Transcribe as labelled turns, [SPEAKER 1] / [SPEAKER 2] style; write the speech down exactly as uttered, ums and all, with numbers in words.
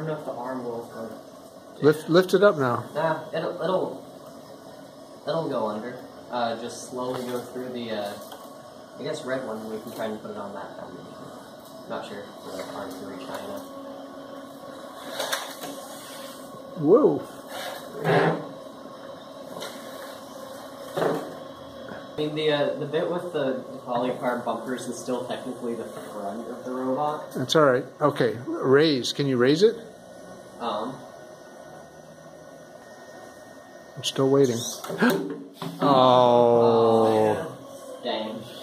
[SPEAKER 1] don't know if the arm will. Or,
[SPEAKER 2] lift, lift it up now.
[SPEAKER 1] Nah, it'll, it'll, it'll go under. Uh, just slowly go through the, uh, I guess red one. We can try and put it on that foundation. Not sure if the arm can reach high enough.
[SPEAKER 2] Whoa.
[SPEAKER 1] I mean, the uh, the bit with the, the polycarb bumpers is still technically the front of the robot.
[SPEAKER 2] That's all right. Okay, raise. Can you raise it?
[SPEAKER 1] Um.
[SPEAKER 2] I'm still waiting.
[SPEAKER 1] Oh.
[SPEAKER 2] Oh.
[SPEAKER 1] Yeah. Dang.